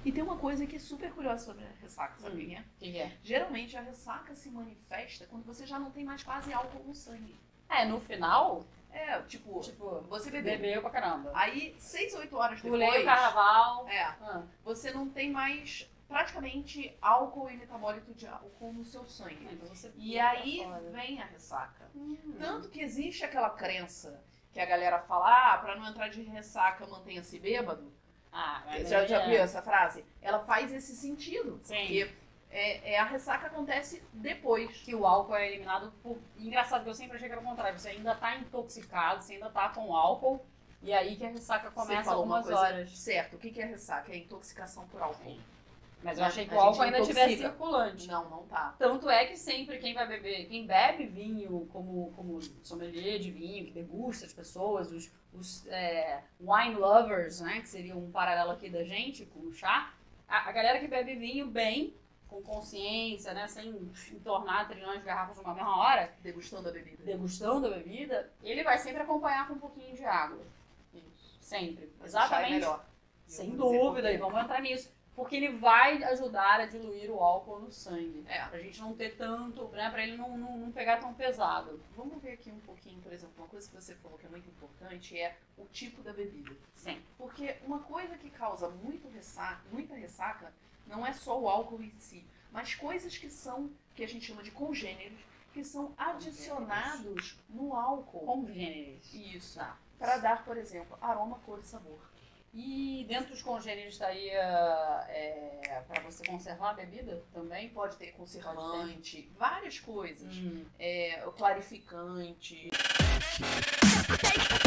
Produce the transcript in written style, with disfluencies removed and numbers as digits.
E tem uma coisa que é super curiosa sobre a ressaca, sabe o que é? O que é? Geralmente a ressaca se manifesta quando você já não tem mais quase álcool no sangue. No final, Tipo, tipo, você bebeu. bebeu pra caramba. Aí, 6 ou 8 horas depois... Pulei o carnaval. Você não tem mais praticamente álcool e metabólito de álcool no seu sangue. Então você E aí vem a ressaca. Tanto que existe aquela crença que a galera fala, pra não entrar de ressaca, mantenha-se bêbado. Mas Você já viu essa frase? Ela faz esse sentido. Sim. Porque a ressaca acontece depois. Que o álcool é eliminado por... Engraçado que eu sempre achei que era o contrário. Você ainda tá intoxicado, você ainda tá com álcool. E aí que a ressaca começa Você falou algumas uma coisa horas. Certo. O que é ressaca? É intoxicação por álcool. Sim. Mas eu achei que A o álcool gente ainda intoxica. tivesse circulante. Não tá. Tanto é que sempre quem vai beber, quem bebe vinho como sommelier de vinho, que degusta as pessoas, os wine lovers, né, que seria um paralelo aqui da gente com o chá, a galera que bebe vinho bem, com consciência, né, sem entornar trilhões de garrafas numa mesma hora, Degustando a bebida, ele vai sempre acompanhar com um pouquinho de água. Isso. Sempre. Mas o chá é Exatamente. melhor. Sem Eu vou dizer por dúvida, quê. e vamos entrar nisso. Porque ele vai ajudar a diluir o álcool no sangue. É. Pra gente não ter tanto, né? Pra ele não pegar tão pesado. Vamos ver aqui um pouquinho, por exemplo, uma coisa que você falou que é muito importante é o tipo da bebida. Sim. Porque uma coisa que causa muita ressaca não é só o álcool em si, mas coisas que a gente chama de congêneros, que são adicionados no álcool. Congêneres. Isso. Tá. Para dar, por exemplo, aroma, cor e sabor. E dentro dos congêneres estaria para você conservar a bebida também? Pode ter conservante, várias coisas. Hum. O clarificante.